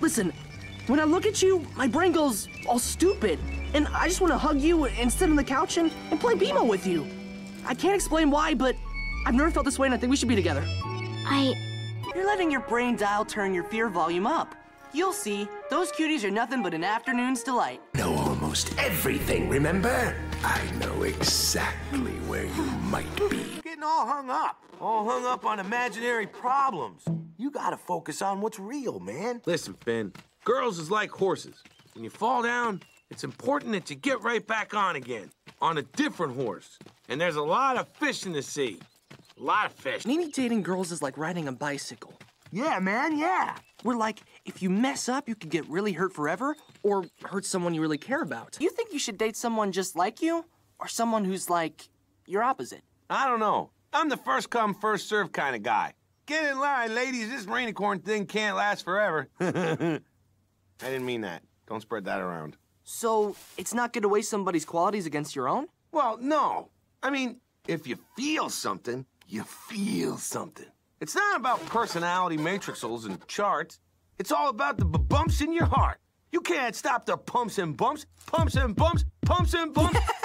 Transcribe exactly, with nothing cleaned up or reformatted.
Listen, when I look at you, my brain goes all stupid. And I just want to hug you and sit on the couch and, and play B M O with you. I can't explain why, but I've never felt this way and I think we should be together. I... You're letting your brain dial turn your fear volume up. You'll see, those cuties are nothing but an afternoon's delight. Know almost everything, remember? I know exactly where you might be. Getting all hung up. All hung up on imaginary problems. You gotta focus on what's real, man. Listen, Finn, girls is like horses. When you fall down, it's important that you get right back on again, on a different horse. And there's a lot of fish in the sea. A lot of fish. Maybe dating girls is like riding a bicycle. Yeah, man, yeah. Where, like, if you mess up, you could get really hurt forever or hurt someone you really care about. Do you think you should date someone just like you or someone who's, like, your opposite? I don't know. I'm the first come, first serve kind of guy. Get in line, ladies. This rainicorn thing can't last forever. I didn't mean that. Don't spread that around. So, it's not good to weigh somebody's qualities against your own? Well, no. I mean, if you feel something, you feel something. It's not about personality matrixels and charts. It's all about the b-bumps in your heart. You can't stop the pumps and bumps, pumps and bumps, pumps and bumps.